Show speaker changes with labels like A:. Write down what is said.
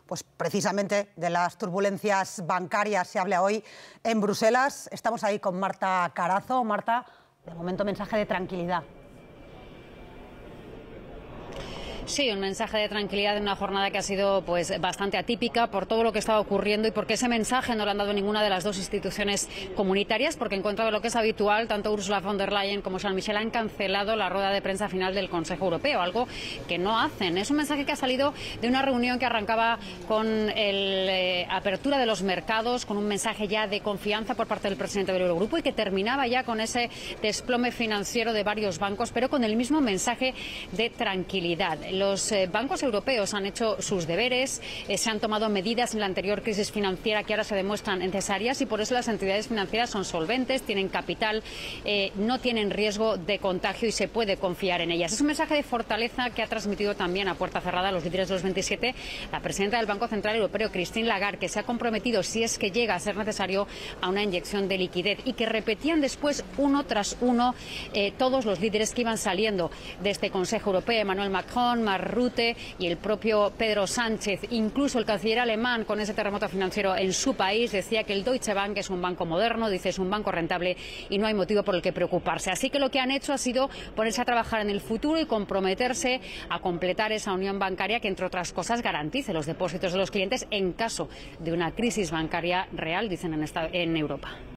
A: pues precisamente de las turbulencias bancarias se habla hoy en Bruselas. Estamos ahí con Marta Carazo. Marta, de momento mensaje de tranquilidad.
B: Sí, un mensaje de tranquilidad en una jornada que ha sido pues bastante atípica por todo lo que estaba ocurriendo y porque ese mensaje no lo han dado ninguna de las dos instituciones comunitarias, porque en contra de lo que es habitual, tanto Ursula von der Leyen como Charles Michel han cancelado la rueda de prensa final del Consejo Europeo, algo que no hacen. Es un mensaje que ha salido de una reunión que arrancaba con la apertura de los mercados, con un mensaje ya de confianza por parte del presidente del Eurogrupo y que terminaba ya con ese desplome financiero de varios bancos, pero con el mismo mensaje de tranquilidad. Los bancos europeos han hecho sus deberes, se han tomado medidas en la anterior crisis financiera que ahora se demuestran necesarias y por eso las entidades financieras son solventes, tienen capital, no tienen riesgo de contagio y se puede confiar en ellas. Es un mensaje de fortaleza que ha transmitido también a puerta cerrada a los líderes de los 27 la presidenta del Banco Central Europeo, Christine Lagarde, que se ha comprometido, si es que llega a ser necesario, a una inyección de liquidez y que repetían después uno tras uno todos los líderes que iban saliendo de este Consejo Europeo, Emmanuel Macron, Mark Rutte y el propio Pedro Sánchez. Incluso el canciller alemán, con ese terremoto financiero en su país, decía que el Deutsche Bank es un banco moderno, dice es un banco rentable y no hay motivo por el que preocuparse. Así que lo que han hecho ha sido ponerse a trabajar en el futuro y comprometerse a completar esa unión bancaria que, entre otras cosas, garantice los depósitos de los clientes en caso de una crisis bancaria real, dicen en Europa.